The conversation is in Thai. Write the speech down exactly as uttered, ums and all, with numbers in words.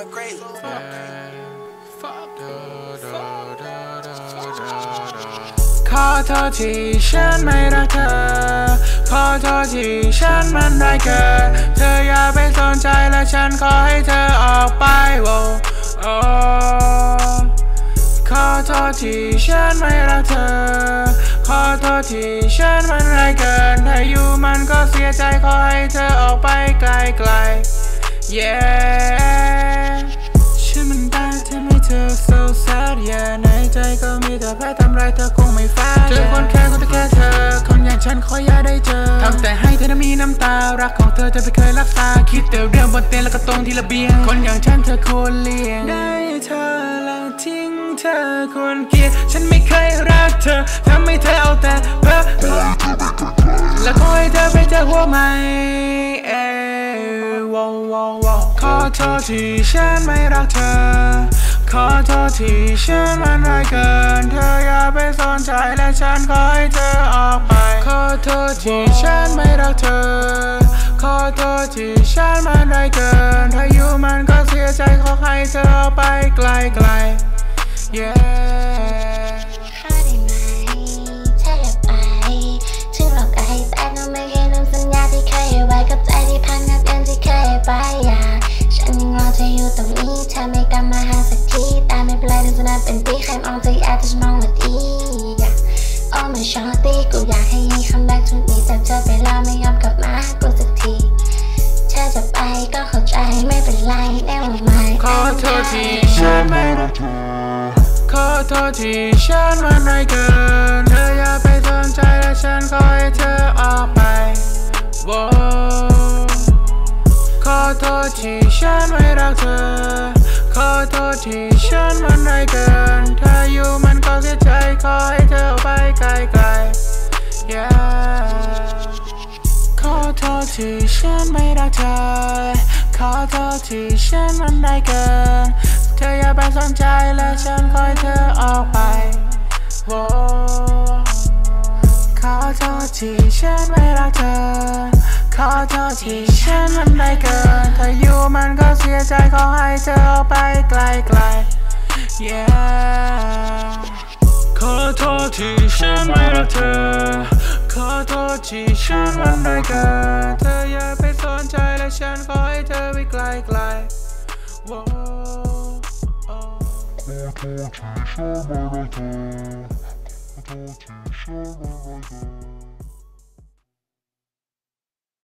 going crazy. Fuck. ขอโทษที่ฉันไม่รักเธอขอโทษที่ฉันมันได้เกินเธออย่าไปสนใจและฉันขอให้เธอออกไปโว้โอ้ขอโทษที่ฉันไม่รักเธอขอโทษที่ฉันมันได้เกินถ้าอยู่มันก็เสียใจขอให้เธอออกไปไกลๆ yeah ฉันมันได้ทำให้เธอ so sad yeah ในใจก็มีแต่แผลทำร้ายเธอคงไม่ฟ้าเจอคนแค่คนแต่แค่เธอคนอย่างฉันขออย่าได้เจอทำแต่ให้เธอมีน้ำตารักของเธอจะไม่เคยรักษาคิดแต่เรื่องบนเตียงแล้วก็ตรงที่ระเบียงคนอย่างฉันเธอควรเลี่ยงได้เธอและทิ้งเธอควรเกลียดฉันไม่เคยรักเธอทำให้เธอเอาแต่เพ้อแล้วขอให้เธอไปเจอหัวใหม่เอ้ว้าวว้าวขอโทษที่ฉันไม่รักเธอขอโทษที่ฉันมันร้ายเกินเธออย่าไปสนใจและฉันขอให้เธอออกไปขอโทษที่ฉันไม่รักเธอขอโทษที่ฉันมันร้ายเกินถ้าอยู่มันก็เสียใจขอให้เธอไปไกลไกล yeah ขอได้ไหมถ้าอยากไปถึงหลอกก็ให้ตายก็ไม่เคยลืมสัญญาที่เคยให้ไว้กับใจที่พังนับเดือนที่เคยไปอย่าฉันยังรอเธออยู่ตรงนี้เธอไม่กลับมาหาสักทีแต่ไม่เป็นไรถึงจะนับเป็นปีใครมองเธอแอบแต่ฉันมองว่าดีอย่าโอ้ไม่ชอบตีกูอยากให้ยีคัมแบ็กทุกทีแต่เธอไปแล้วไม่ยอมกลับมากูสักทีเธอจะไปก็เข้าใจไม่เป็นไรแน่ว่าไม่ขอโทษที่ฉันไม่รักเธอขอโทษที่ฉันมันร้ายเกินเธออย่าไปสนใจและฉันขอให้เธอออกไปโว้ขอโทษที่ฉันไม่รักเธอขอโทษที่ฉันมันร้ายเกินถ้าอยู่มันก็เสียใจขอให้เธอไปไกลๆ yeah ขอโทษที่ฉันไม่รักเธอขอโทษที่ฉันมันร้ายเกินเธออย่าไปสนใจและฉันขอให้เธอออกไปโว้ขอโทษที่ฉันไม่รักเธอขอโทษที่ฉันมันได้เกินถ้าอยู่มันก็เสียใจขอให้เธอออกไปไกลๆ yeah ขอโทษที่ฉันไม่รักเธอขอโทษที่ฉันมันได้เกินเธออย่าไปสนใจและฉันขอให้เธอไปไกลๆ ขอโทษที่ฉันไม่รักเธอขอโทษที่ฉันไม่รักเธอ